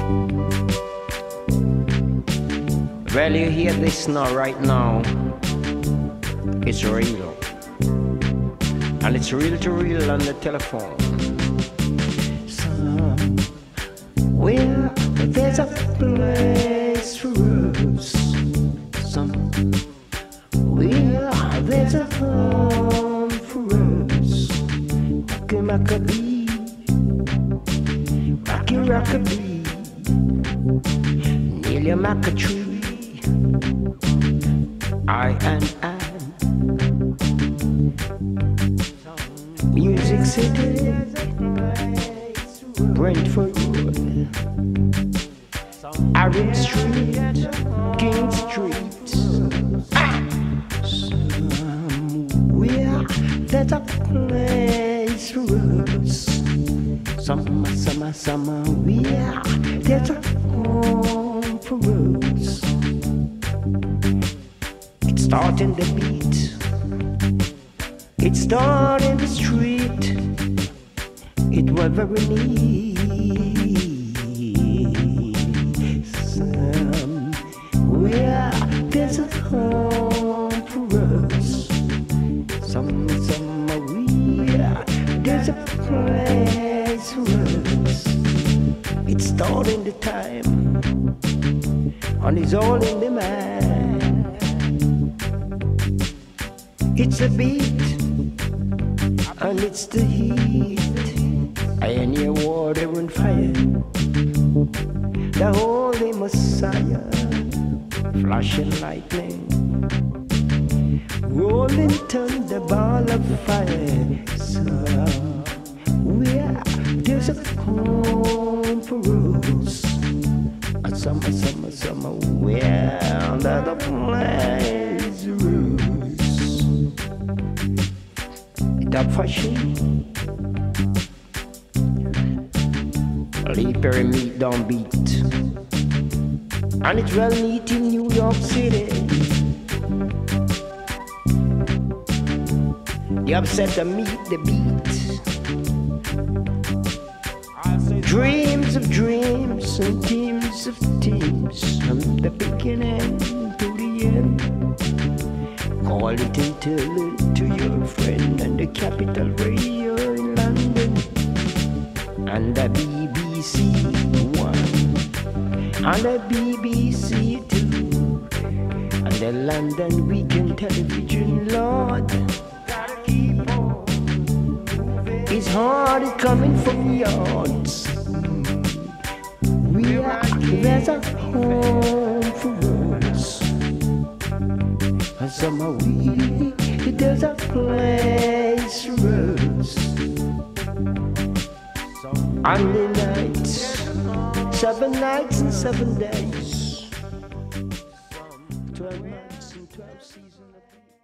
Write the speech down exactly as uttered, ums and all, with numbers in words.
Well, you hear this now, right now. It's real. And it's real to real on the telephone. Somewhere there's a place for us. Somewhere there's a home for us. Rocky Maccabee, Rocky Rockabee, Nearly a Macatree. I and I, Music City, Brentford Road, Aaron Street, King Street. Ah! Somewhere there's a place for us. Summer, summer, summer, where there's a home for us. It starts in the beat, it starts in the street, it was very neat. Somewhere there's a home for us. Some, somewhere there's a place for us. It starts in the time, and it's all in the mind. It's a beat, and it's the heat. I hear water and fire, the Holy Messiah, flashing lightning, rolling thunder, ball of fire. Somewhere there's a home for us. A summer, summer, summer, where there's a place for us. That fashion, Lee Perry meat down beat, and it's well neat in New York City. The upset the meat, the beat. Dreams of dreams and teams of teams, from the beginning to the end. Call it and tell it to your friend and the Capital Radio in London, and the B B C One, and the B B C Two, and the London Weekend Television. Lord, gotta keep on moving. It's hard, it's coming from yards. We are, there's a home for us. And somehow we, there's a place for us. On the nights, seven nights and seven days, twelve months and twelve seasons.